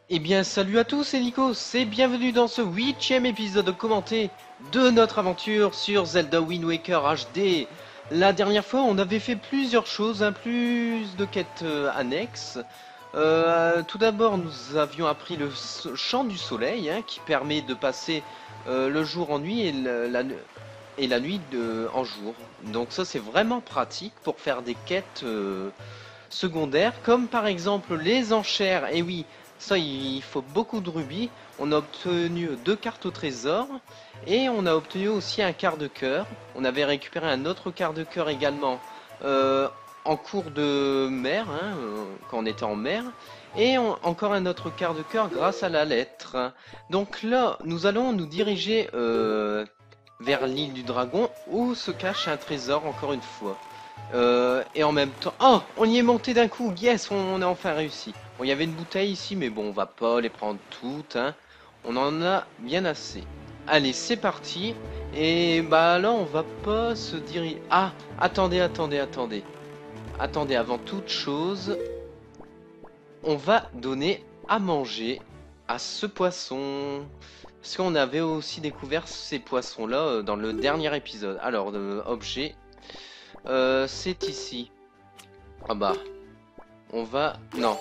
Eh bien, salut à tous, c'est Nico, et bienvenue dans ce 8e épisode commenté de notre aventure sur Zelda Wind Waker HD. La dernière fois, on avait fait plusieurs choses, plus de quêtes annexes. Tout d'abord, nous avions appris le chant du soleil, qui permet de passer le jour en nuit et la nuit en jour. Donc ça, c'est vraiment pratique pour faire des quêtes secondaires, comme par exemple les enchères. Et oui, ça, il faut beaucoup de rubis. On a obtenu 2 cartes au trésor et on a obtenu aussi un quart de cœur. On avait récupéré un autre quart de cœur également en cours de mer, quand on était en mer. Et encore un autre quart de cœur grâce à la lettre. Donc là, nous allons nous diriger vers l'île du dragon où se cache un trésor encore une fois. Et en même temps... Oh, on y est monté d'un coup. Yes, on a enfin réussi. Bon, il y avait une bouteille ici, mais bon, on va pas les prendre toutes, hein. On en a bien assez. Allez, c'est parti. Et bah là, on va pas se diriger... Ah, attendez. Attendez, avant toute chose, on va donner à manger à ce poisson. Parce qu'on avait aussi découvert ces poissons-là dans le dernier épisode. Alors, objet, c'est ici. Ah bah, on va... Non.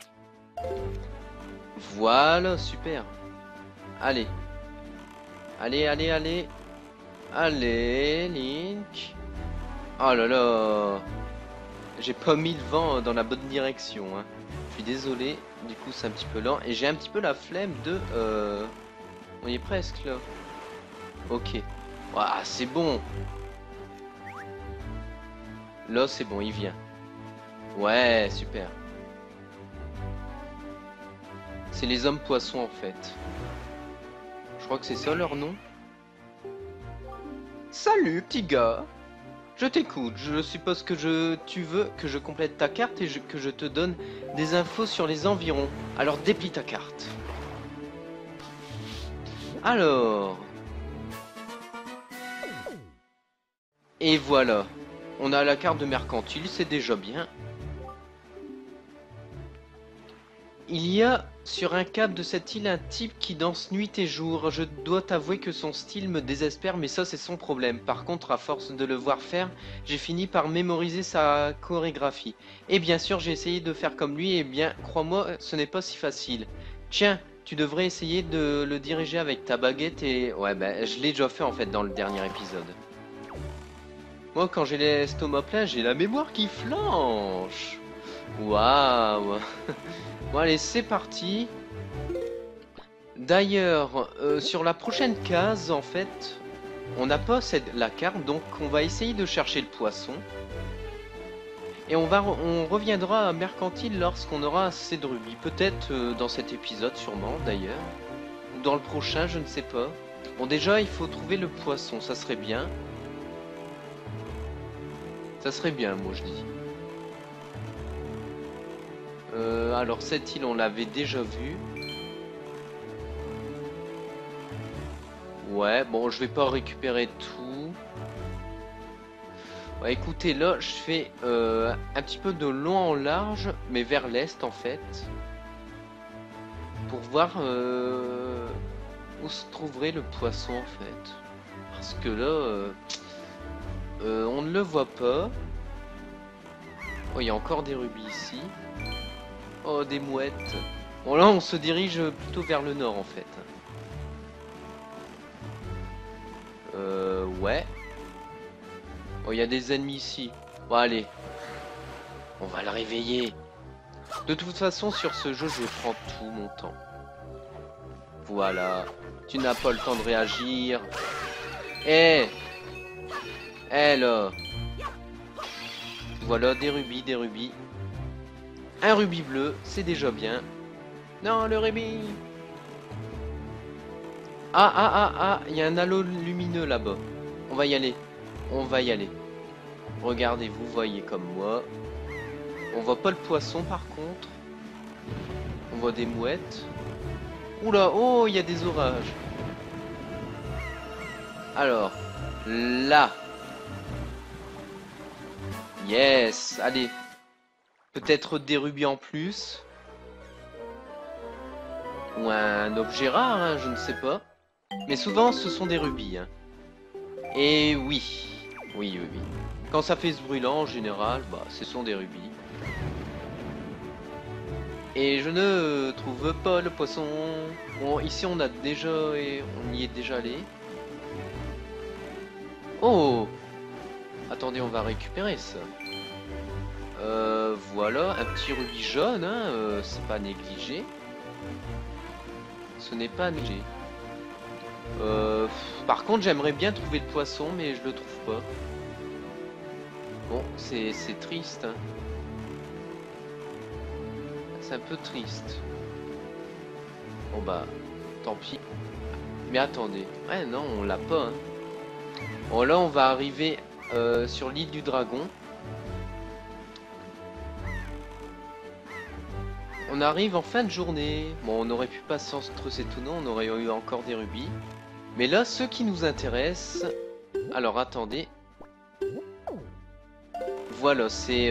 Voilà, super. Allez. Allez, Link. Oh là là. J'ai pas mis le vent dans la bonne direction, hein. Je suis désolé. Du coup, c'est un petit peu lent. Et j'ai un petit peu la flemme de... On y est presque, là. Ok. Ah, c'est bon. Là, c'est bon, il vient. Ouais, super. C'est les hommes poissons, en fait. Je crois que c'est ça leur nom. Salut, petit gars. Je t'écoute. Je suppose que tu veux que je complète ta carte et que je te donne des infos sur les environs. Alors déplie ta carte. Alors... Et voilà. On a la carte de mercantile, c'est déjà bien. Il y a sur un cap de cette île un type qui danse nuit et jour. Je dois t'avouer que son style me désespère, mais ça c'est son problème. Par contre, à force de le voir faire, j'ai fini par mémoriser sa chorégraphie. Et bien sûr, j'ai essayé de faire comme lui, et bien, crois-moi, ce n'est pas si facile. Tiens, tu devrais essayer de le diriger avec ta baguette et... Ouais, ben, je l'ai déjà fait en fait dans le dernier épisode. Moi, quand j'ai l'estomac plein, j'ai la mémoire qui flanche. Waouh. Bon allez, c'est parti. D'ailleurs, sur la prochaine case, en fait, on n'a pas la carte, donc on va essayer de chercher le poisson. Et on reviendra à Mercantile lorsqu'on aura assez de rubis. Peut-être dans cet épisode, sûrement, d'ailleurs. Ou dans le prochain, je ne sais pas. Bon, déjà, il faut trouver le poisson, ça serait bien. Ça serait bien, moi, je dis. Alors, cette île, on l'avait déjà vue. Ouais, bon, je vais pas récupérer tout. Ouais, écoutez, là, je fais un petit peu de long en large, mais vers l'est, en fait. Pour voir où se trouverait le poisson, en fait. Parce que là, on ne le voit pas. Oh, il y a encore des rubis ici. Oh, des mouettes. Bon, là, on se dirige plutôt vers le nord, en fait. Ouais. Oh, il y a des ennemis ici. Bon, allez. On va le réveiller. De toute façon, sur ce jeu, je prends tout mon temps. Voilà. Tu n'as pas le temps de réagir. Eh là. Voilà, des rubis, des rubis. Un rubis bleu, c'est déjà bien. Non, le rubis. Ah, il y a un halo lumineux là-bas. On va y aller. On va y aller. Regardez, vous voyez comme moi. On voit pas le poisson par contre. On voit des mouettes. Oula, oh, il y a des orages. Alors, là. Yes, allez. Peut-être des rubis en plus. ou un objet rare, hein, je ne sais pas. Mais souvent, ce sont des rubis. Hein. Et oui, oui, oui, oui. Quand ça fait ce brûlant, en général, bah, ce sont des rubis. Et je ne trouve pas le poisson. Bon, ici on a déjà et on y est déjà allé. Oh! Attendez, on va récupérer ça. Voilà, un petit rubis jaune, hein, c'est pas négligé. Ce n'est pas négligé. Par contre, j'aimerais bien trouver le poisson, mais je le trouve pas. Bon, c'est triste. Hein. C'est un peu triste. Bon bah, tant pis. Mais attendez. Ouais, non, on l'a pas. Hein. Bon, là, on va arriver sur l'île du dragon. On arrive en fin de journée. Bon, on aurait pu passer entre ces tout non, on aurait eu encore des rubis. Mais là, ce qui nous intéresse... Alors, attendez. Voilà, c'est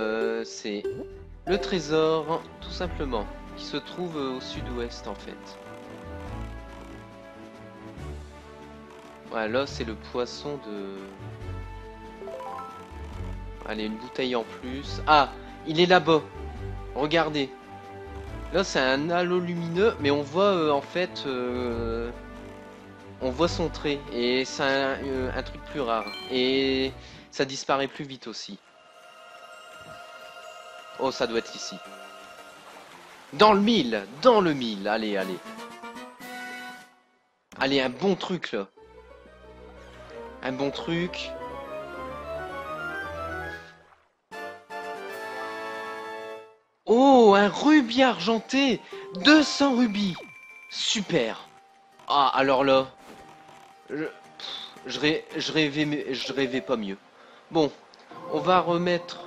le trésor, tout simplement, qui se trouve au sud-ouest, en fait. Voilà, là, c'est le poisson de... Allez, une bouteille en plus. Ah, il est là-bas. Regardez. Là, c'est un halo lumineux, mais on voit, en fait... on voit son trait, et c'est un truc plus rare. Et ça disparaît plus vite aussi. Oh, ça doit être ici. Dans le mille. Dans le mille. Allez, allez. Allez, un bon truc, là. Un bon truc. Oh, un rubis argenté. 200 rubis. Super. Ah, alors là. Je rêvais pas mieux. Bon, on va remettre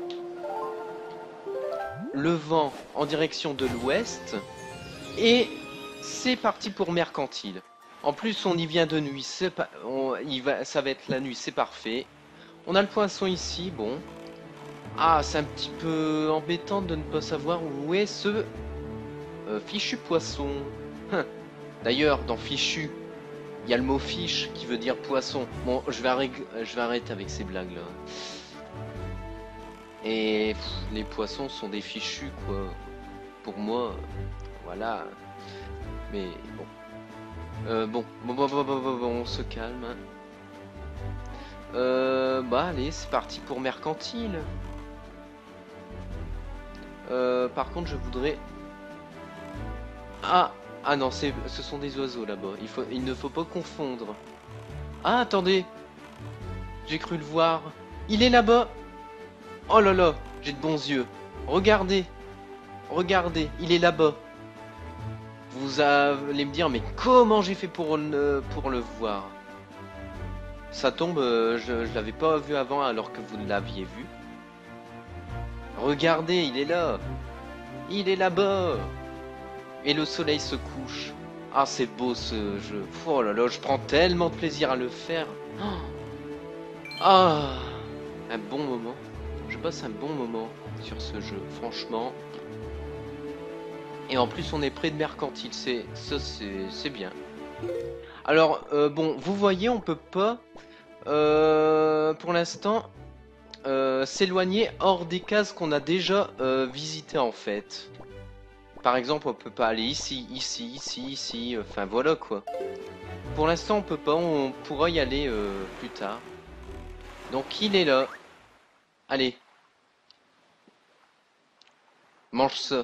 le vent en direction de l'ouest. Et c'est parti pour Mercantile. En plus, on y vient de nuit. Ça va être la nuit, c'est parfait. On a le poisson ici, bon. Ah, c'est un petit peu embêtant de ne pas savoir où est ce fichu poisson. D'ailleurs, dans fichu, il y a le mot fiche qui veut dire poisson. Bon, je vais arrêter avec ces blagues là. Et les poissons sont des fichus quoi. Pour moi, voilà. Mais bon. Bon, on se calme. Hein. Bah allez, c'est parti pour Mercantile. Par contre, je voudrais... Ah non, ce sont des oiseaux là-bas. Il ne faut pas confondre. Ah, attendez. J'ai cru le voir. Il est là-bas. Oh là là, j'ai de bons yeux. Regardez. Regardez, il est là-bas. Vous allez me dire, mais comment j'ai fait pour le voir? Ça tombe, je l'avais pas vu avant alors que vous l'aviez vu. Regardez, il est là. Il est là-bas. Et le soleil se couche. Ah, c'est beau ce jeu. Oh là là, je prends tellement de plaisir à le faire. Ah, un bon moment. Je passe un bon moment sur ce jeu, franchement. Et en plus, on est près de Mercantile. C'est bien. Alors, bon, vous voyez, on peut pas, pour l'instant, s'éloigner hors des cases qu'on a déjà visitées en fait. Par exemple, on peut pas aller ici, enfin voilà quoi. Pour l'instant, on peut pas, on pourra y aller plus tard. Donc il est là. Allez. Mange ça.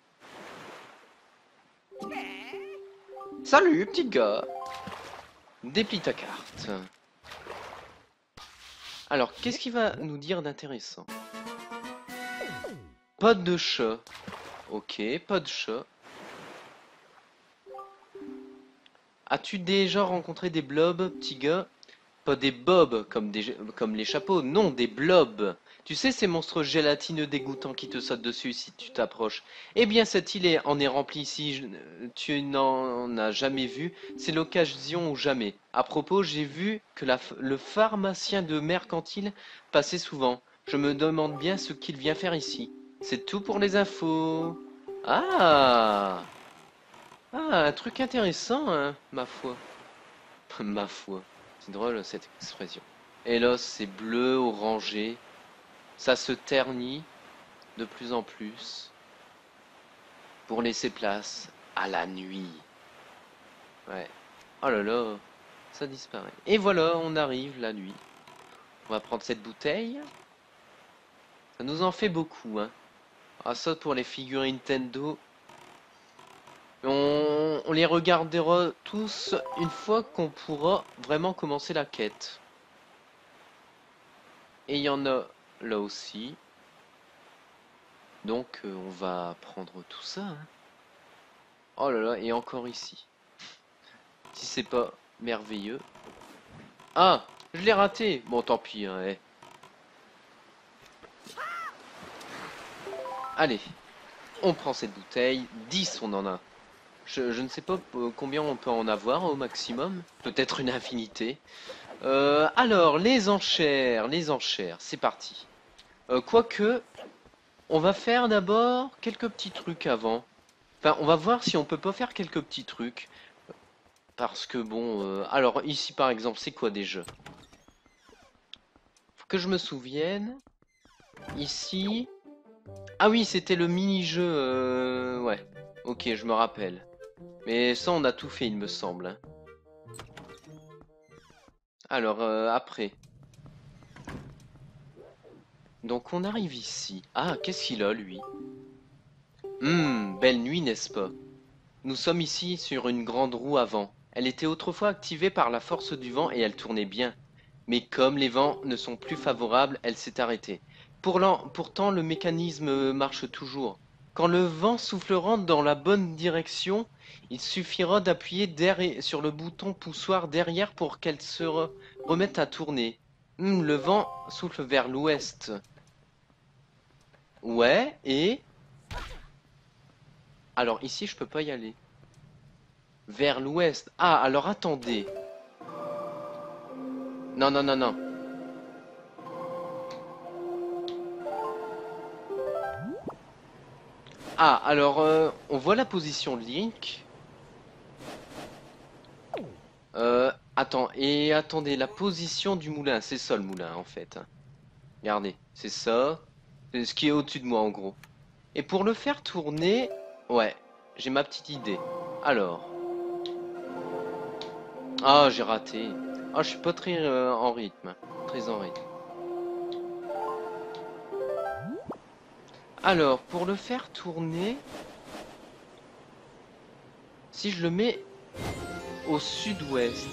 Salut, petit gars. Déplie ta carte. Alors, qu'est-ce qu'il va nous dire d'intéressant? Pas de chat. Ok, pas de chat. As-tu déjà rencontré des blobs, petit gars? Pas des bobs comme les chapeaux, non, des blobs. Tu sais, ces monstres gélatineux dégoûtants qui te sautent dessus si tu t'approches. Eh bien, cette île en est remplie si tu n'en as jamais vu. C'est l'occasion ou jamais. À propos, j'ai vu que le pharmacien de Mercantile passait souvent. Je me demande bien ce qu'il vient faire ici. C'est tout pour les infos. Ah! Ah, un truc intéressant, hein, ma foi. Ma foi. C'est drôle cette expression. Et là, c'est bleu, orangé. Ça se ternit de plus en plus pour laisser place à la nuit. Ouais. Oh là là, ça disparaît. Et voilà, on arrive la nuit. On va prendre cette bouteille. Ça nous en fait beaucoup, hein. Ah, ça pour les figurines Nintendo. On les regardera tous une fois qu'on pourra vraiment commencer la quête. Et il y en a là aussi. Donc on va prendre tout ça, hein. Oh là là, et encore ici. Si c'est pas merveilleux. Ah, je l'ai raté. Bon, tant pis, hein, eh. Allez, on prend cette bouteille. 10 on en a. Je ne sais pas combien on peut en avoir au maximum. Peut-être une infinité. Alors, les enchères, c'est parti. Quoique, on va faire d'abord quelques petits trucs avant. Enfin, on va voir si on peut pas faire quelques petits trucs. Parce que bon, alors ici par exemple, c'est quoi déjà? Faut que je me souvienne. Ici. Ah oui, c'était le mini-jeu. Ouais. Ok, je me rappelle. Mais ça, on a tout fait, il me semble, hein. Alors, après. Donc, on arrive ici. Ah, qu'est-ce qu'il a, lui? Belle nuit, n'est-ce pas? Nous sommes ici sur une grande roue à vent. Elle était autrefois activée par la force du vent et elle tournait bien. Mais comme les vents ne sont plus favorables, elle s'est arrêtée. Pourtant, le mécanisme marche toujours. Quand le vent soufflera dans la bonne direction, il suffira d'appuyer sur le bouton poussoir derrière pour qu'elle remette à tourner. Le vent souffle vers l'ouest. Ouais, et... Alors ici, je peux pas y aller. Vers l'ouest. Ah, alors attendez. Non, non, non, non. Ah, alors, on voit la position de Link. Attends, et attendez, la position du moulin, c'est ça le moulin en fait, hein. Regardez, c'est ça. C'est ce qui est au-dessus de moi en gros. Et pour le faire tourner, ouais, j'ai ma petite idée. Alors, ah, j'ai raté. Ah, je suis pas très en rythme. Très en rythme. Alors, pour le faire tourner, si je le mets au sud-ouest.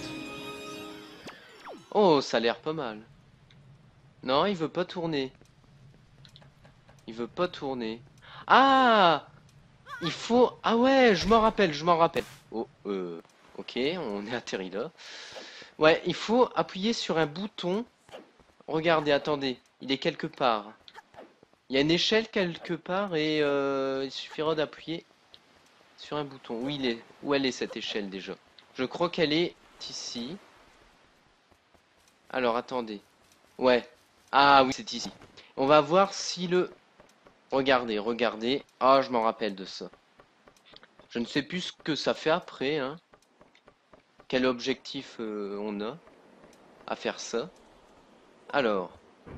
Oh, ça a l'air pas mal. Non, il veut pas tourner. Il veut pas tourner. Ah! Il faut... Ah ouais, je m'en rappelle, je m'en rappelle. Oh, ok, on est atterri là. Ouais, il faut appuyer sur un bouton. Regardez, attendez, il est quelque part. Il y a une échelle quelque part et il suffira d'appuyer sur un bouton. Où il est? Où elle est cette échelle déjà? Je crois qu'elle est ici. Alors, attendez. Ouais. Ah oui, c'est ici. On va voir si le... Regardez, regardez. Ah, je m'en rappelle de ça. Je ne sais plus ce que ça fait après, hein. Quel objectif on a à faire ça. Alors.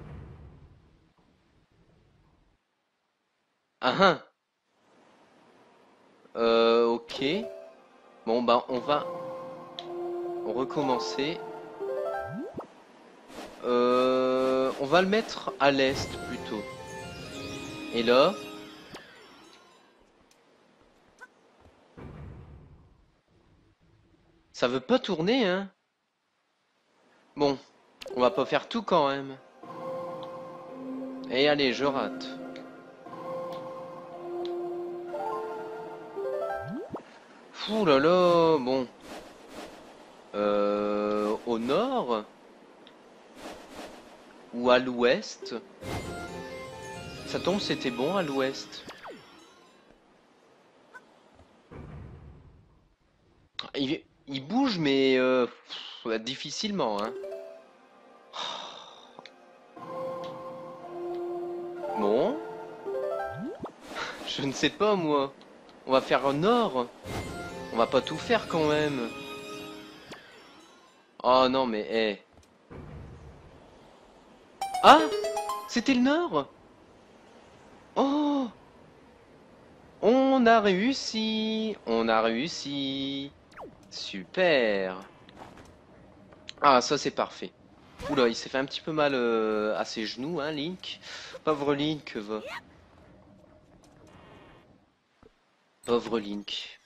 Ah hein. Ok. Bon, bah, on va recommencer. On va le mettre à l'est plutôt. Et là. Ça veut pas tourner, hein. Bon. On va pas faire tout quand même. Et allez, je rate. Ouh là là, bon. Au nord ou à l'ouest? Ça tombe, c'était bon à l'ouest. Il bouge, mais difficilement, hein. Bon, je ne sais pas moi. On va faire un nord. On va pas tout faire quand même. Oh non mais Ah, c'était le nord. Oh, on a réussi. On a réussi. Super. Ah, ça c'est parfait. Oula, il s'est fait un petit peu mal à ses genoux, hein, Link. Pauvre Link. Pauvre Link.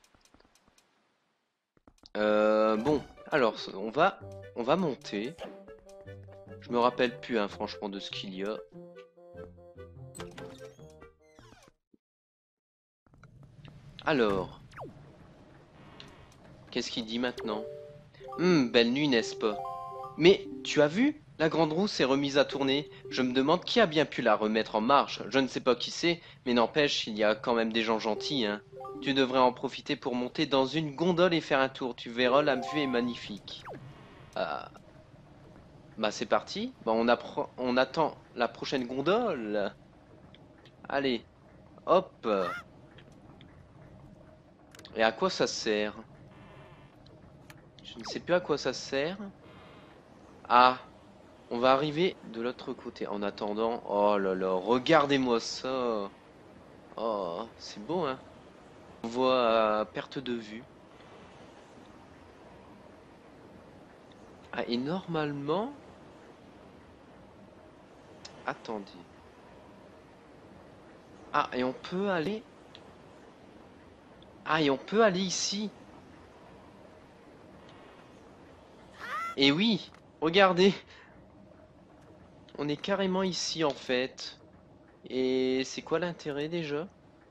Bon, alors on va monter. Je me rappelle plus, hein, franchement, de ce qu'il y a. Alors, qu'est-ce qu'il dit maintenant? Belle nuit, n'est-ce pas? Mais tu as vu? La grande roue s'est remise à tourner. Je me demande qui a bien pu la remettre en marche. Je ne sais pas qui c'est, mais n'empêche, il y a quand même des gens gentils, hein. Tu devrais en profiter pour monter dans une gondole et faire un tour. Tu verras, la vue est magnifique. Ah, bah c'est parti. Bah on attend la prochaine gondole. Allez, hop. Et à quoi ça sert? Je ne sais plus à quoi ça sert. Ah, on va arriver de l'autre côté. En attendant, oh là là, regardez-moi ça. Oh, c'est beau, hein? On voit à perte de vue. Ah, et normalement... Attendez. Ah, et on peut aller... Ah, et on peut aller ici. Et oui, regardez. On est carrément ici, en fait. Et c'est quoi l'intérêt déjà?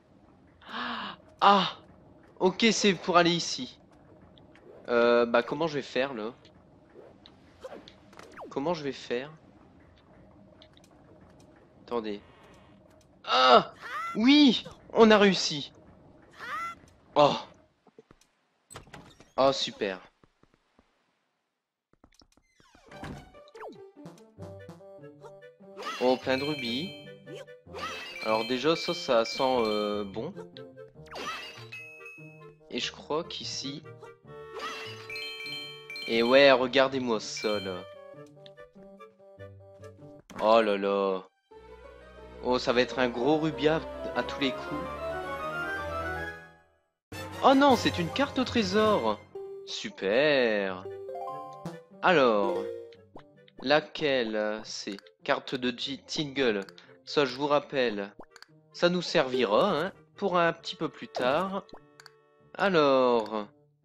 Ah! Ok, c'est pour aller ici. Bah comment je vais faire, là? Comment je vais faire? Attendez. Ah! Oui! On a réussi! Oh! Oh, super. Oh, plein de rubis. Alors déjà, ça sent bon. Et je crois qu'ici... Et ouais, regardez-moi ça, là. Oh là là. Oh, ça va être un gros rubis à tous les coups. Oh non, c'est une carte au trésor. Super. Alors, laquelle c'est? Carte de Tingle. Ça, je vous rappelle, ça nous servira, hein, pour un petit peu plus tard. Alors,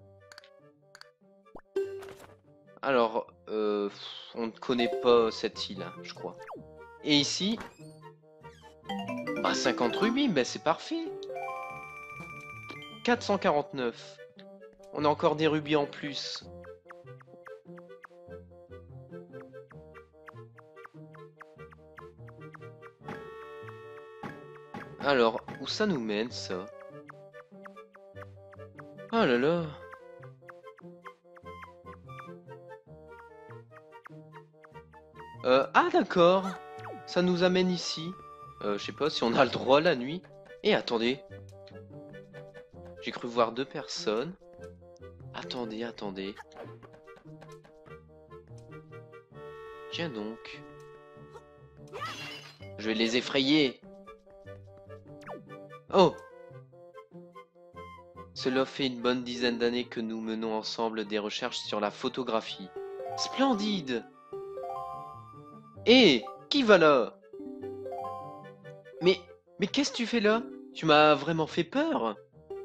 on ne connaît pas cette île, hein, je crois. Et ici, bah 50 rubis, ben c'est parfait. 449. On a encore des rubis en plus. Alors, où ça nous mène, ça? Oh là là. Ah d'accord. Ça nous amène ici. Je sais pas si on a le droit la nuit. Et attendez. J'ai cru voir deux personnes. Attendez, attendez. Tiens donc. Je vais les effrayer. Oh! Cela fait une bonne dizaine d'années que nous menons ensemble des recherches sur la photographie. Splendide! Hé! Qui va là? Mais... Mais qu'est-ce que tu fais là? Tu m'as vraiment fait peur?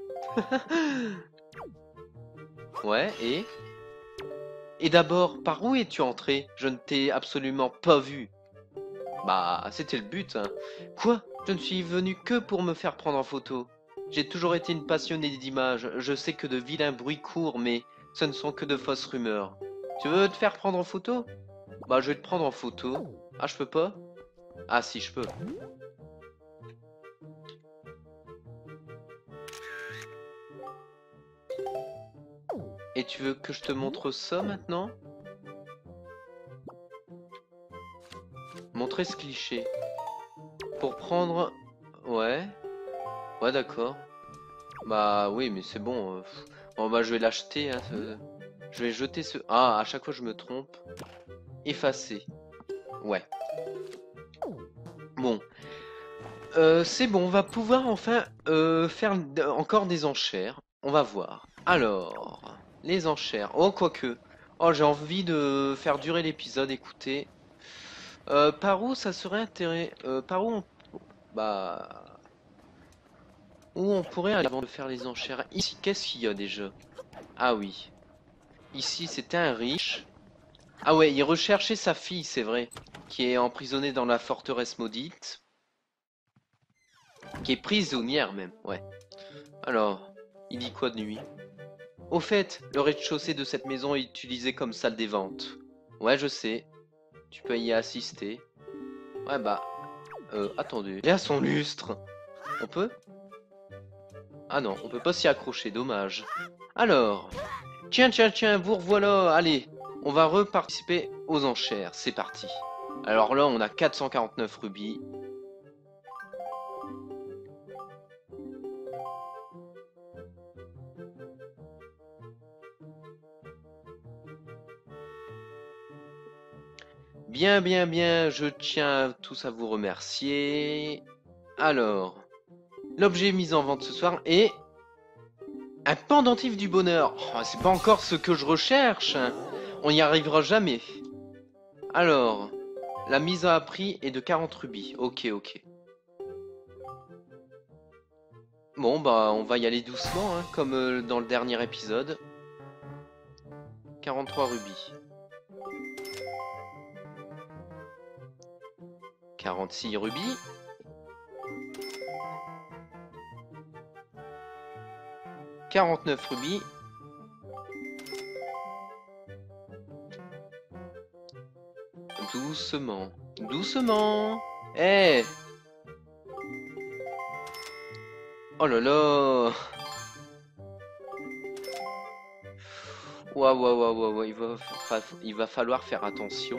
Ouais, et? Et d'abord, par où es-tu entré? Je ne t'ai absolument pas vu. Bah, c'était le but, hein. Quoi? Je ne suis venu que pour me faire prendre en photo. J'ai toujours été une passionnée d'images. Je sais que de vilains bruits courent, mais ce ne sont que de fausses rumeurs. Tu veux te faire prendre en photo? Bah, je vais te prendre en photo. Ah, je peux pas? Ah, si, je peux. Et tu veux que je te montre ça maintenant? Montrer ce cliché. Pour prendre... Ouais. Ouais, d'accord. Bah oui, mais c'est bon. Bon bah je vais l'acheter, hein, je vais jeter ce... Ah, à chaque fois je me trompe. Effacer. Ouais. Bon. C'est bon, on va pouvoir enfin faire encore des enchères. On va voir. Alors, les enchères. Oh, quoique. Oh, j'ai envie de faire durer l'épisode, écoutez. Par où ça serait intéressant par où on... Bah... Où on pourrait aller avant de faire les enchères? Ici, qu'est-ce qu'il y a déjà? Ah oui. Ici, c'était un riche. Ah ouais, il recherchait sa fille, c'est vrai. Qui est emprisonnée dans la forteresse maudite. Qui est prisonnière même, ouais. Alors, il dit quoi de nuit? Au fait, le rez-de-chaussée de cette maison est utilisé comme salle des ventes. Ouais, je sais. Tu peux y assister. Ouais, bah... attendez. Il a son lustre. On peut? Ah non, on peut pas s'y accrocher, dommage. Alors... Tiens, tiens, tiens, vous revoilà. Allez, on va reparticiper aux enchères. C'est parti. Alors là, on a 449 rubis. Bien, bien, bien, je tiens tous à vous remercier. Alors, l'objet mis en vente ce soir est un pendentif du bonheur. Oh, c'est pas encore ce que je recherche, hein. On n'y arrivera jamais. Alors, la mise à prix est de 40 rubis. Ok, ok. Bon, bah, on va y aller doucement, hein, comme dans le dernier épisode. 43 rubis. 46 rubis. 49 rubis. Doucement. Doucement. Eh! Oh là là! Waouh, waouh, waouh, waouh, il va falloir faire attention.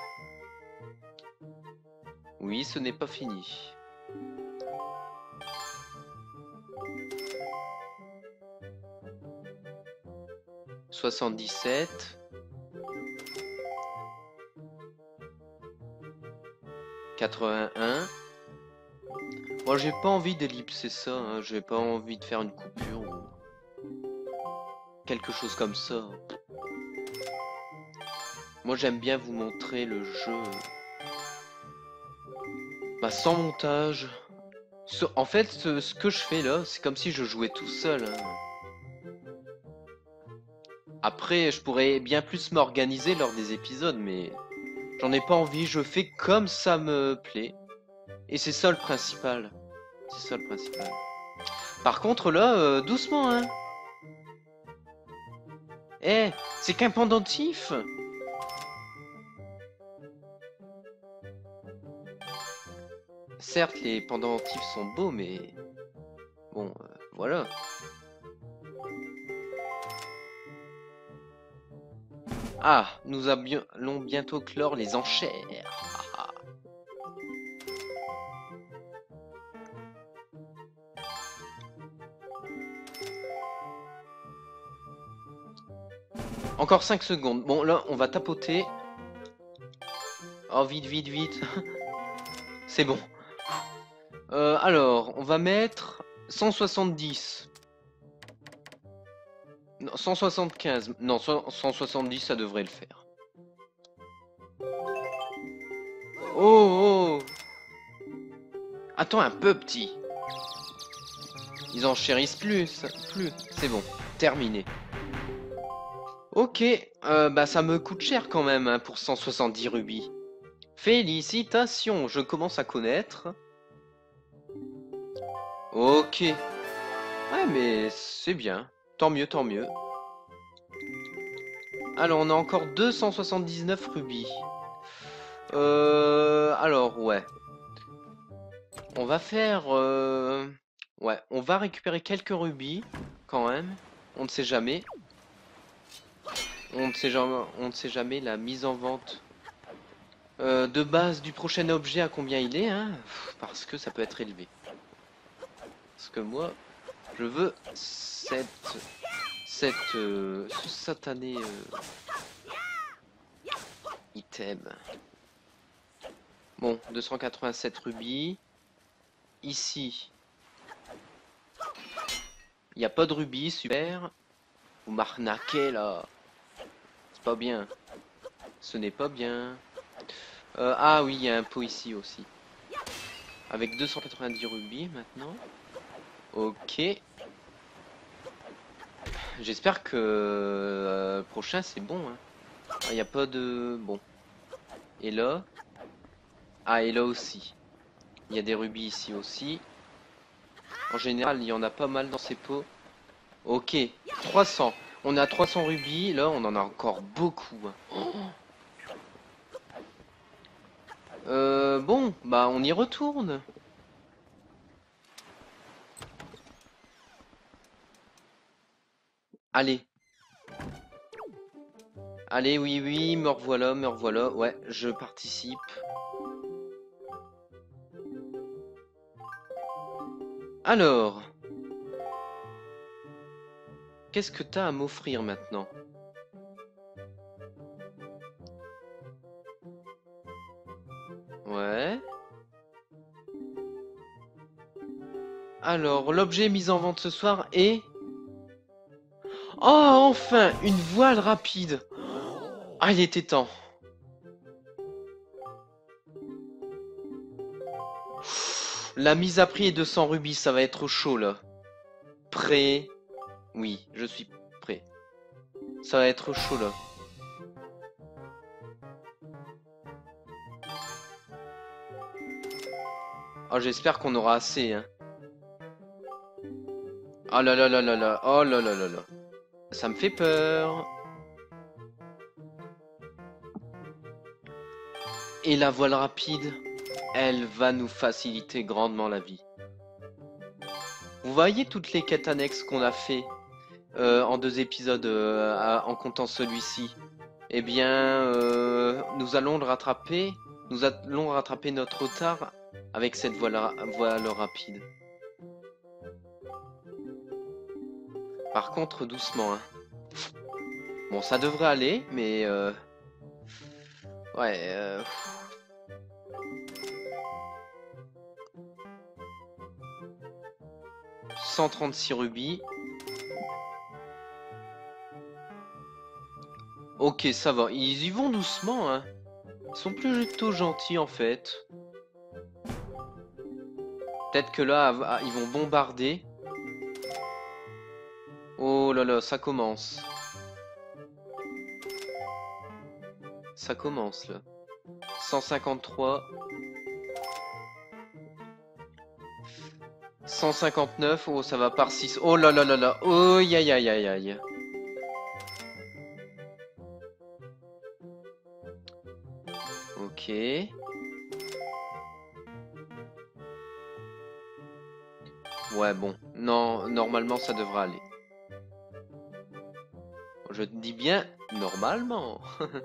Oui, ce n'est pas fini. « 77. 81. Bon, j'ai pas envie d'ellipser ça, hein. J'ai pas envie de faire une coupure ou quelque chose comme ça. Moi, j'aime bien vous montrer le jeu bah, sans montage. En fait, ce que je fais là, c'est comme si je jouais tout seul, hein. Après, je pourrais bien plus m'organiser lors des épisodes, mais j'en ai pas envie. Je fais comme ça me plaît. Et c'est ça le principal. C'est ça le principal. Par contre, là, doucement, hein. Eh, c'est qu'un pendentif. Certes, les pendentifs sont beaux, mais... Bon, voilà. Ah, nous allons bientôt clore les enchères. Ah, ah. Encore 5 secondes. Bon, là, on va tapoter. Oh, vite, vite, vite. C'est bon. Alors, on va mettre 170. Non, 175. Non, 170, ça devrait le faire. Oh, oh. Attends un peu, petit. Ils enchérissent plus. C'est bon. Terminé. Ok. Bah, ça me coûte cher quand même, hein, pour 170 rubis. Félicitations, je commence à connaître. Ok. Ouais, mais c'est bien. Tant mieux, tant mieux. Alors, on a encore 279 rubis. Alors, ouais. On va faire... Ouais, on va récupérer quelques rubis, quand même. On ne sait jamais. On ne sait jamais la mise en vente de base du prochain objet à combien il est, hein, parce que ça peut être élevé. Parce que moi, je veux cette ce satané item. Bon, 287 rubis. Ici, il n'y a pas de rubis, super. Vous m'arnaquez là. C'est pas bien. Ce n'est pas bien. Ah oui, il y a un pot ici aussi. Avec 290 rubis maintenant. Ok. J'espère que prochain c'est bon. Hein. Il n'y a pas de... Bon. Et là? Ah, et là aussi. Il y a des rubis ici aussi. En général, il y en a pas mal dans ces pots. Ok, 300. On a 300 rubis. Là, on en a encore beaucoup. Bon, bah on y retourne. Allez. Allez, oui, oui, me revoilà, me revoilà. Ouais, je participe. Alors, qu'est-ce que t'as à m'offrir maintenant? Ouais. Alors, l'objet mis en vente ce soir est... Oh, enfin, une voile rapide. Ah, il était temps. La mise à prix est de 100 rubis, ça va être chaud là. Prêt? Oui, je suis prêt. Ça va être chaud là. Oh, j'espère qu'on aura assez, hein. Oh là là là là là. Oh là là là là. Ça me fait peur. Et la voile rapide, elle va nous faciliter grandement la vie. Vous voyez toutes les quêtes annexes qu'on a fait en 2 épisodes en comptant celui-ci. Eh bien, nous allons le rattraper. Nous allons rattraper notre retard avec cette voile rapide. Par contre, doucement. Hein. Bon, ça devrait aller, mais... ouais... 136 rubis. Ok, ça va. Ils y vont doucement, hein. Ils sont plutôt gentils, en fait. Peut-être que là, ils vont bombarder. Oh là là, ça commence. Ça commence, là. 153. 159. Oh, ça va par 6. Oh là là là là. Oh, aïe aïe aïe aïe aïe. Ok. Ouais, bon. Non, normalement, ça devrait aller. Je te dis bien, normalement.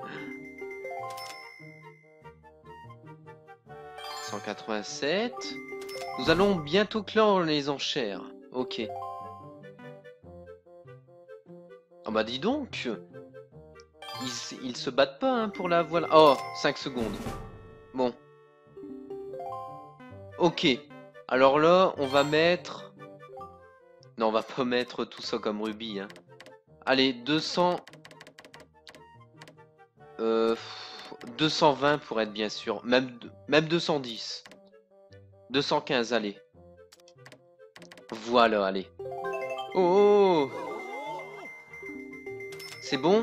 187. Nous allons bientôt clore les enchères. Ok. Ah bah dis donc. Ils se battent pas hein, pour la voile. Oh, 5 secondes. Bon. Ok. Alors là, on va mettre... Non, on va pas mettre tout ça comme rubis. Hein. Allez, 200... 220 pour être bien sûr. Même 210. 215, allez. Voilà, allez. Oh! C'est bon?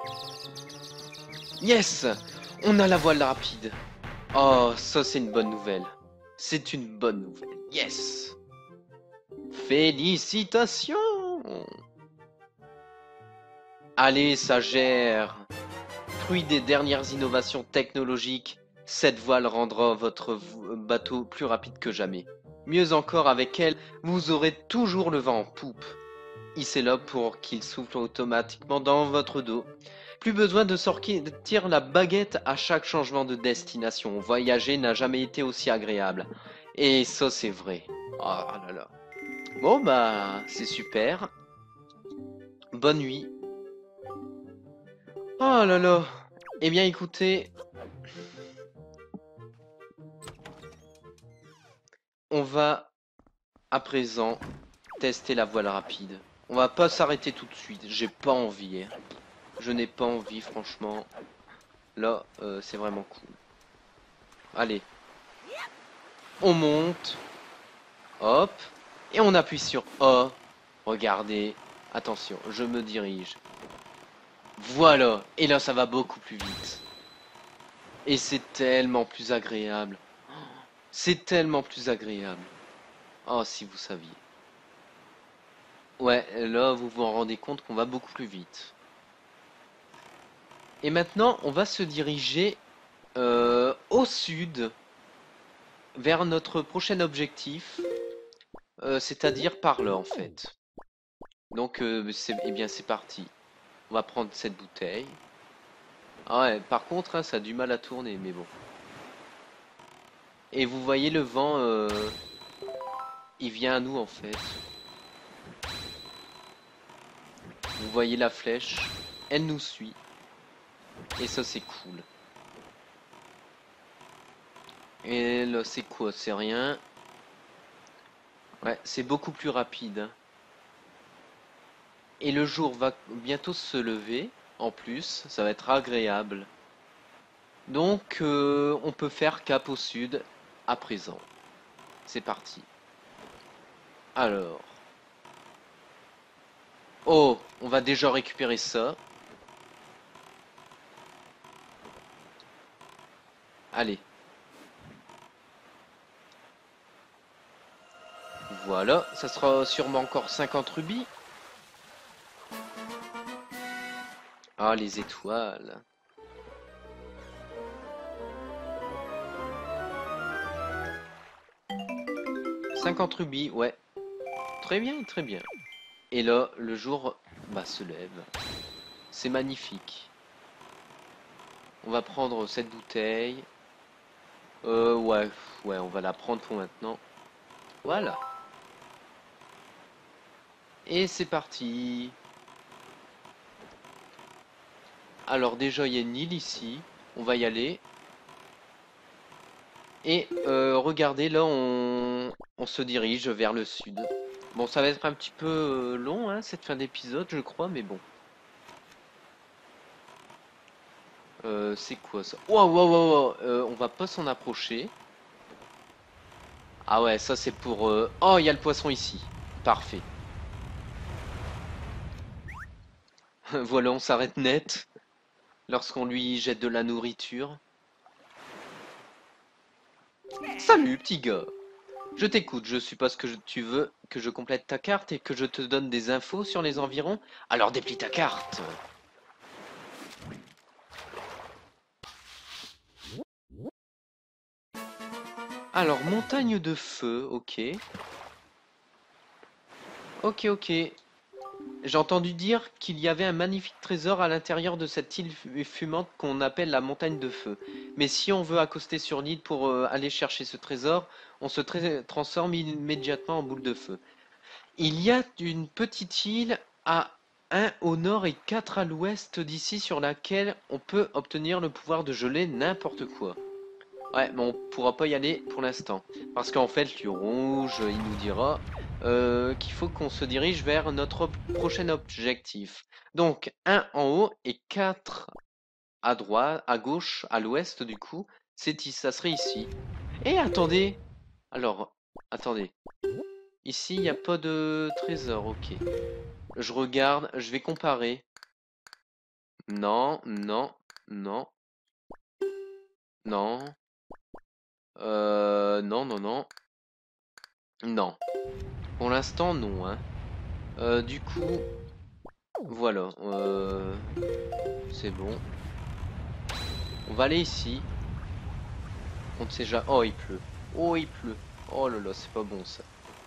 Yes! On a la voile rapide. Oh, ça c'est une bonne nouvelle. C'est une bonne nouvelle. Yes! Félicitations! Allez, ça gère. Fruit des dernières innovations technologiques, cette voile rendra votre bateau plus rapide que jamais. Mieux encore, avec elle, vous aurez toujours le vent en poupe. Hissez-le pour qu'il souffle automatiquement dans votre dos. Plus besoin de sortir la baguette à chaque changement de destination. Voyager n'a jamais été aussi agréable. Et ça, c'est vrai. Oh là là. Bon, bah, c'est super. bonne nuit. Oh là là. Eh bien écoutez, on va à présent tester la voile rapide. On va pas s'arrêter tout de suite, j'ai pas envie. Hein. Je n'ai pas envie franchement. Là, c'est vraiment cool. Allez, on monte. Hop. Et on appuie sur A. Regardez. Attention, je me dirige. Voilà. Et là, ça va beaucoup plus vite. Et c'est tellement plus agréable. C'est tellement plus agréable. Oh, si vous saviez. Ouais, là, vous vous rendez compte qu'on va beaucoup plus vite. Et maintenant, on va se diriger au sud, vers notre prochain objectif, c'est-à-dire par là, en fait. Donc, eh bien, c'est parti. On va prendre cette bouteille. Ah ouais, par contre, hein, ça a du mal à tourner, mais bon. Et vous voyez le vent, il vient à nous, en fait. Vous voyez la flèche, elle nous suit. Et ça, c'est cool. Et là, c'est quoi? C'est rien. Ouais, c'est beaucoup plus rapide. Hein. Et le jour va bientôt se lever. En plus, ça va être agréable. Donc, on peut faire cap au sud à présent. C'est parti. Alors. Oh, on va déjà récupérer ça. Allez. Voilà, ça sera sûrement encore 50 rubis. Ah, les étoiles. 50 rubis, ouais. Très bien, très bien. Et là, le jour se lève. C'est magnifique. On va prendre cette bouteille. Ouais, on va la prendre pour maintenant. Voilà. Et c'est parti. Alors déjà, il y a une île ici. On va y aller. Et regardez, là, on se dirige vers le sud. Bon, ça va être un petit peu long, hein, cette fin d'épisode, je crois, mais bon. C'est quoi ça? Waouh, waouh, waouh, on va pas s'en approcher. Ah ouais, ça c'est pour... Oh, il y a le poisson ici. Parfait. Voilà, on s'arrête net lorsqu'on lui jette de la nourriture. Salut, petit gars. Je t'écoute, je suppose que tu veux que je complète ta carte et que je te donne des infos sur les environs. Alors déplie ta carte. Alors, montagne de feu, ok. Ok, ok. J'ai entendu dire qu'il y avait un magnifique trésor à l'intérieur de cette île fumante qu'on appelle la montagne de feu. Mais si on veut accoster sur l'île pour aller chercher ce trésor, on se transforme immédiatement en boule de feu. Il y a une petite île à 1 au nord et 4 à l'ouest d'ici sur laquelle on peut obtenir le pouvoir de geler n'importe quoi. Ouais, mais on pourra pas y aller pour l'instant. Parce qu'en fait, lieu rouge, il nous dira qu'il faut qu'on se dirige vers notre prochain objectif. Donc, un en haut et 4 à droite, à gauche, à l'ouest du coup. Ça serait ici. Et attendez! Alors, attendez. Ici, il n'y a pas de trésor, ok. Je regarde, je vais comparer. Non, non, non, non. Non, non, non. Non. Pour l'instant, non, hein. Du coup, voilà. C'est bon. On va aller ici. On ne sait jamais. Oh, il pleut. Oh, il pleut. Oh là là, c'est pas bon ça.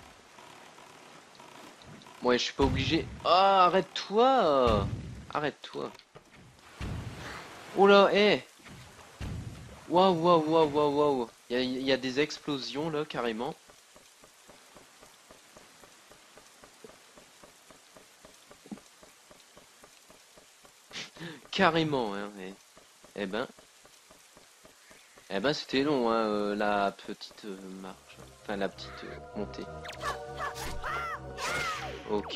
Ouais, je suis pas obligé. Ah, arrête-toi! Arrête-toi. Oh là, hé! Waouh, waouh, waouh, waouh, waouh. Il y a des explosions là, carrément. Carrément, hein. Eh ben, c'était long, hein, la petite marche. Enfin, la petite montée. Ok.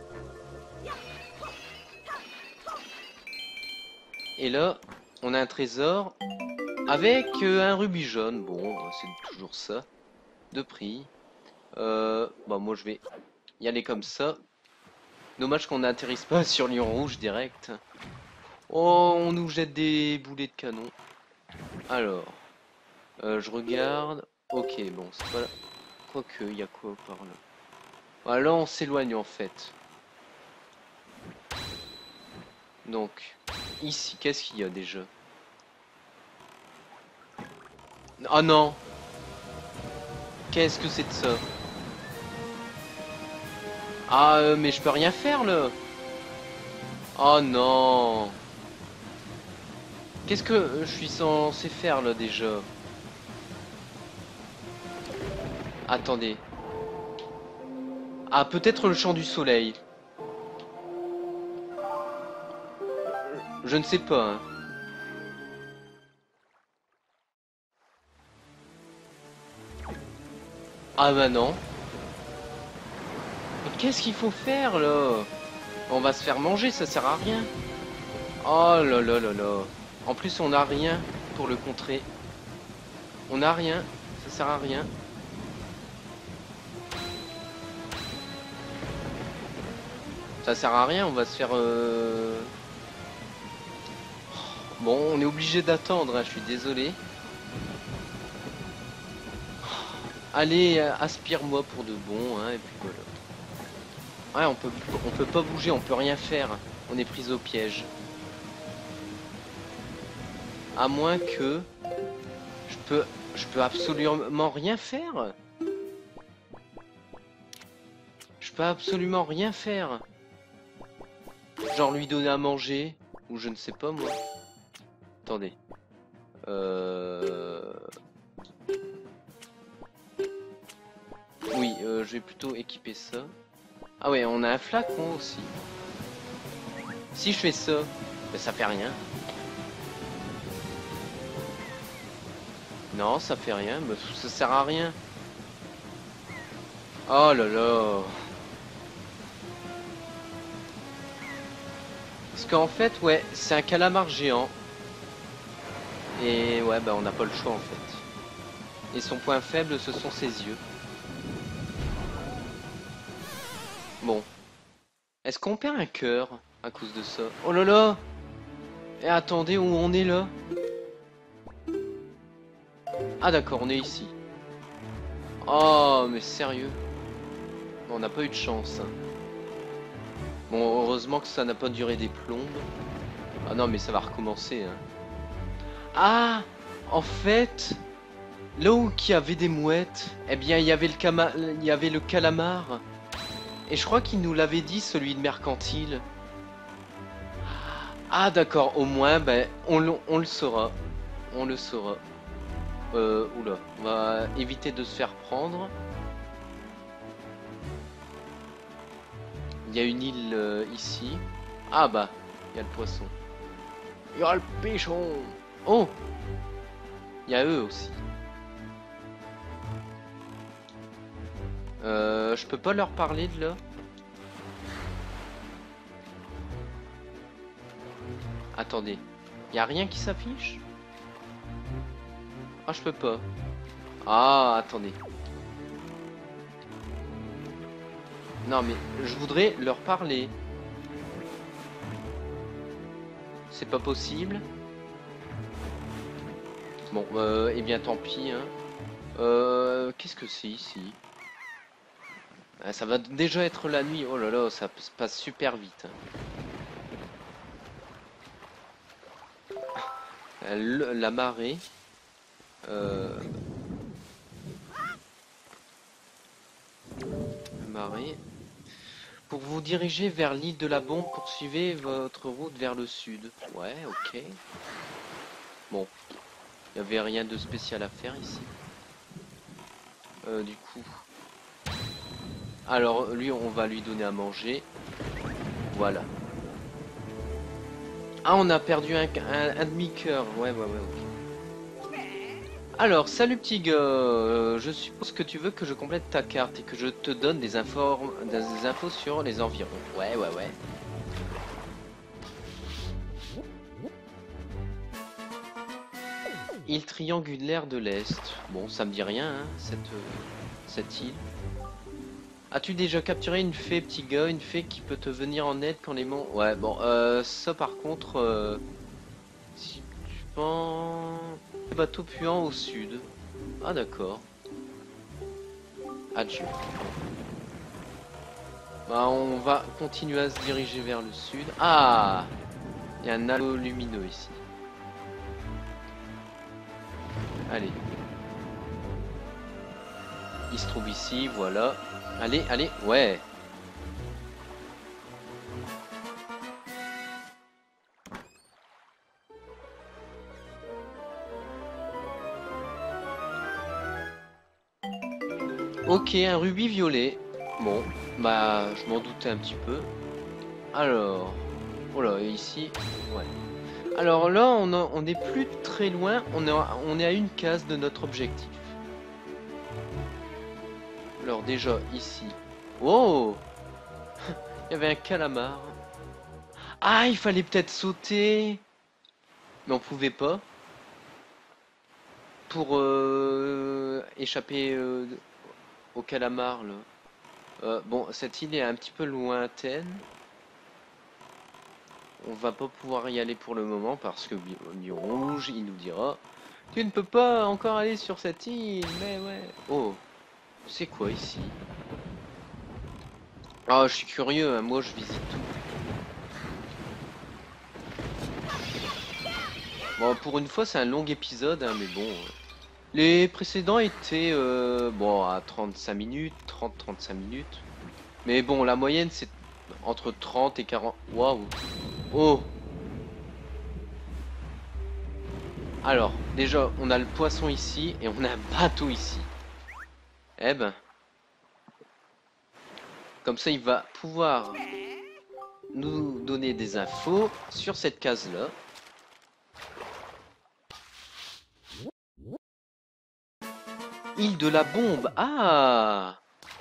Et là, on a un trésor avec un rubis jaune. Bon, c'est toujours ça. De prix. Bon, moi je vais y aller comme ça. Dommage qu'on n'atterrisse pas sur Lion Rouge direct. Oh, on nous jette des boulets de canon. Alors, je regarde. Ok, bon, c'est pas là. Quoique, il y a quoi par là? Ah, là, on s'éloigne en fait. Donc, ici, qu'est-ce qu'il y a déjà? Oh non! Qu'est-ce que c'est de ça? Ah, mais je peux rien faire là! Oh non! Qu'est-ce que je suis censé faire là déjà? Attendez. Ah, peut-être le chant du soleil. Je ne sais pas, hein. Ah bah non. Mais qu'est-ce qu'il faut faire là? On va se faire manger, ça sert à rien. Oh là là là là. En plus, on n'a rien pour le contrer. On n'a rien, ça sert à rien. Ça sert à rien, on va se faire... Bon, on est obligé d'attendre, hein, je suis désolé. Allez, aspire-moi pour de bon, hein, et puis voilà. Ouais, on peut pas bouger, on peut rien faire. On est pris au piège. À moins que... Je peux absolument rien faire. Je peux absolument rien faire. Genre lui donner à manger, ou je ne sais pas moi. Attendez. Oui, je vais plutôt équiper ça. Ah ouais, on a un flacon aussi. Si je fais ça, ben ça fait rien. Non, ça fait rien, mais ça sert à rien. Oh là là. Parce qu'en fait, ouais, c'est un calamar géant. Et ouais, bah on n'a pas le choix en fait. Et son point faible, ce sont ses yeux. Bon. Est-ce qu'on perd un cœur à cause de ça? Oh là là! Et attendez, où on est là? Ah d'accord, on est ici. Oh, mais sérieux? On n'a pas eu de chance. Hein. Bon, heureusement que ça n'a pas duré des plombes. Ah non, mais ça va recommencer. Hein. Ah! En fait, là où il y avait des mouettes, eh bien, il y avait le calamar. Et je crois qu'il nous l'avait dit, celui de Mercantile. Ah d'accord, au moins, ben, on le saura. On le saura. Oula, on va éviter de se faire prendre. Il y a une île ici. Ah bah, il y a le poisson. Il y a le pêchon. Oh! Il y a eux aussi. Je peux pas leur parler de là. Attendez, y a rien qui s'affiche? Ah, je peux pas. Ah, attendez. Non, mais je voudrais leur parler. C'est pas possible. Bon, eh bien tant pis. Hein. Qu'est-ce que c'est ici? Ah, ça va déjà être la nuit. Oh là là, ça se passe super vite. Hein. La marée. Marée. Pour vous diriger vers l'île de la Bombe, poursuivez votre route vers le sud. Ouais, ok. Bon, il n'y avait rien de spécial à faire ici. Du coup... Alors, lui, on va lui donner à manger. Voilà. Ah, on a perdu un demi-cœur. Ouais, ok. Alors, salut petit gars, je suppose que tu veux que je complète ta carte et que je te donne des infos sur les environs. Ouais. Île triangulaire de l'Est. Bon, ça me dit rien, hein, cette île. As-tu déjà capturé une fée, petit gars, une fée qui peut te venir en aide quand les monts... Ouais, bon, ça par contre... si tu penses... Bateau puant au sud. Ah d'accord. Adieu. Bah on va continuer à se diriger vers le sud. Ah, il y a un halo lumineux ici. Allez. Il se trouve ici, voilà. Allez, ouais. Ok, un rubis violet. Bon, bah je m'en doutais un petit peu. Alors, oh là, ici, ouais. Alors là, on est plus très loin. On est à une case de notre objectif. Alors déjà ici. Oh, il y avait un calamar. Ah, il fallait peut-être sauter, mais on pouvait pas pour échapper au calamar là. Bon, cette île est un petit peu lointaine. On va pas pouvoir y aller pour le moment parce que Lion Rouge, il nous dira tu ne peux pas encore aller sur cette île, mais ouais. Oh, c'est quoi ici? Ah, je suis curieux, hein, moi je visite tout. Bon, pour une fois, c'est un long épisode, hein, mais bon. Les précédents étaient bon à 35 minutes, 30-35 minutes. Mais bon, la moyenne c'est entre 30 et 40. Waouh! Oh! Alors, déjà, on a le poisson ici et on a un bateau ici. Eh ben. Comme ça, il va pouvoir nous donner des infos sur cette case-là. Île de la bombe. Ah!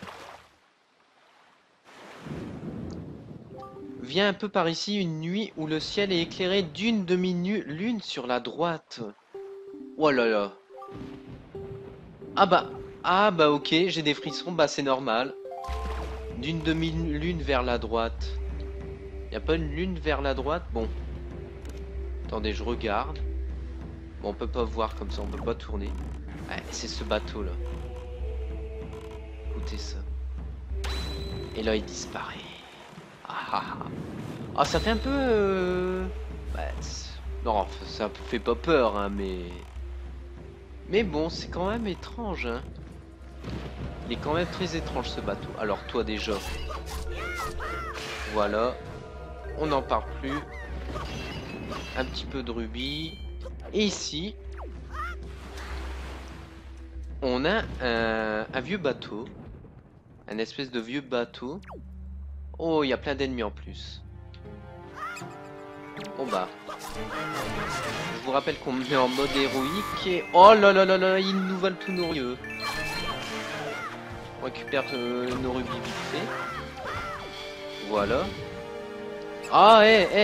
Viens un peu par ici une nuit où le ciel est éclairé d'une demi-lune sur la droite. Oh là là. Ah bah ok, j'ai des frissons, bah c'est normal. D'une demi-lune vers la droite. Y a pas une lune vers la droite? Bon. Attendez, je regarde. Bon, on peut pas voir comme ça, on peut pas tourner. Ouais, c'est ce bateau là. Écoutez ça. Et là il disparaît. Ah, ça fait un peu... ouais, non, ça fait pas peur, hein, mais... Mais bon, c'est quand même étrange, hein. Il est quand même très étrange ce bateau. Alors toi déjà. Voilà. On n'en parle plus. Un petit peu de rubis. Et ici, on a un vieux bateau. Un espèce de vieux bateau. Oh, il y a plein d'ennemis en plus. Bon bah. Je vous rappelle qu'on met en mode héroïque et... Oh là là là là, ils nous valent tous nos rieux. On récupère nos rubis vite fait. Voilà. Ah,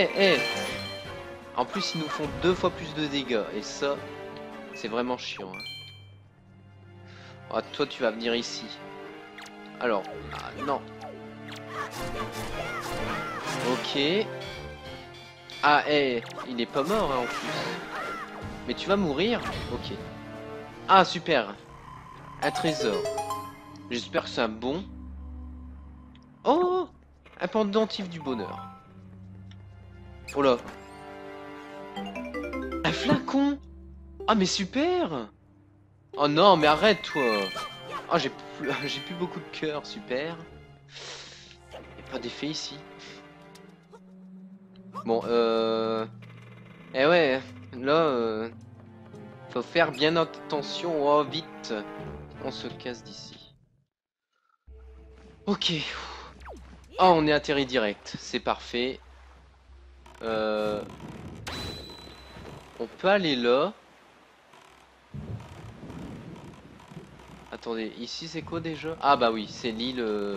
En plus, ils nous font 2 fois plus de dégâts. Et ça, c'est vraiment chiant. Hein. Ah, toi, tu vas venir ici. Alors, ah, non. Ok. Ah, il est pas mort, hein, en plus. Mais tu vas mourir? Ok. Ah, super. Un trésor. J'espère que c'est un bon. Oh! Un pendentif du bonheur. Oh là. Un flacon! Ah, mais super! Oh non, mais arrête, toi! Oh, j'ai plus beaucoup de cœur, super. Y'a pas d'effet ici. Bon, eh ouais, là, faut faire bien attention. Oh, vite! On se casse d'ici. Ok. Oh, on est atterri direct. C'est parfait. Euh, on peut aller là. Attendez, ici c'est quoi déjà? Ah bah oui, c'est l'île...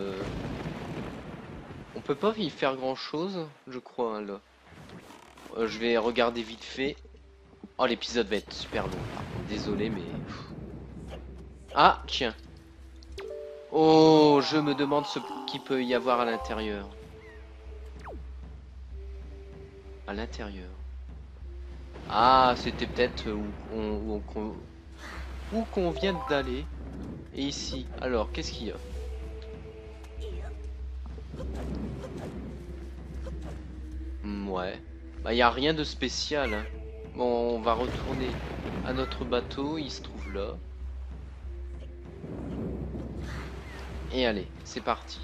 On peut pas y faire grand chose, je crois, hein, là. Je vais regarder vite fait. Oh, l'épisode va être super long. Désolé, mais... Ah, tiens. Oh, je me demande ce qu'il peut y avoir à l'intérieur. À l'intérieur. Ah, c'était peut-être où qu'on vient d'aller. Et ici, alors, qu'est-ce qu'il y a? Ouais. Bah, il n'y a rien de spécial, hein. Bon, on va retourner à notre bateau. Il se trouve là. Et allez, c'est parti.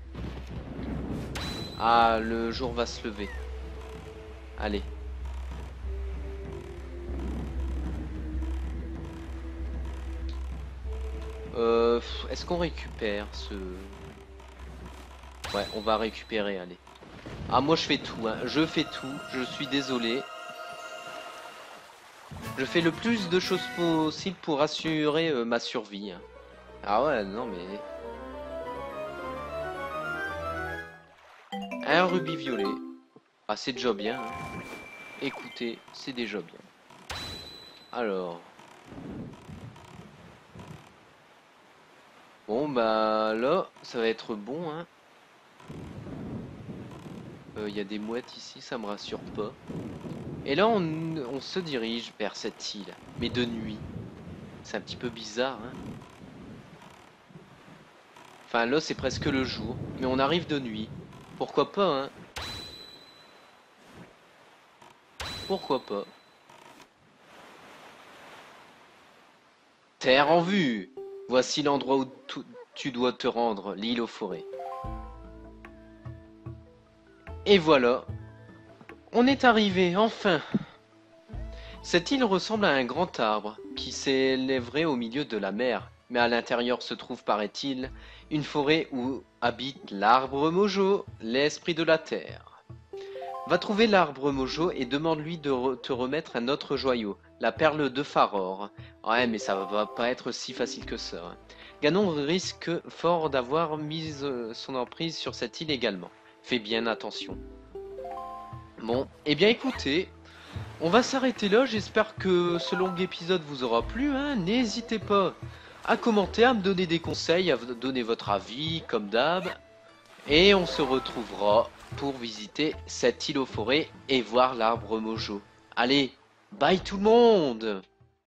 Ah, le jour va se lever. Allez. Est-ce qu'on récupère ce... Ouais, on va récupérer, allez. Ah, moi je fais tout, hein. Je fais tout, je suis désolé. Je fais le plus de choses possible pour assurer ma survie, hein. Ah ouais, non mais... Un rubis violet. Ah, c'est déjà bien, hein. Écoutez, c'est déjà bien. Alors... Bon, bah là, ça va être bon, hein. Il y a des mouettes ici, ça me rassure pas. Et là, on se dirige vers cette île, mais de nuit. C'est un petit peu bizarre, hein. Enfin, là, c'est presque le jour, mais on arrive de nuit. Pourquoi pas, hein? Pourquoi pas? Terre en vue! Voici l'endroit où tu dois te rendre, l'île aux forêts. Et voilà, on est arrivé, enfin! Cette île ressemble à un grand arbre qui s'élèverait au milieu de la mer, mais à l'intérieur se trouve, paraît-il, une forêt où habite l'arbre Mojo, l'esprit de la terre. Va trouver l'arbre Mojo et demande-lui de te remettre un autre joyau, la perle de Faror. Ouais, mais ça va pas être si facile que ça, hein. Ganon risque fort d'avoir mis son emprise sur cette île également. Fais bien attention. Bon, eh bien écoutez, on va s'arrêter là. J'espère que ce long épisode vous aura plu, hein. N'hésitez pas à commenter, à me donner des conseils, à donner votre avis, comme d'hab. Et on se retrouvera pour visiter cette île aux forêts et voir l'arbre Mojo. Allez, bye tout le monde!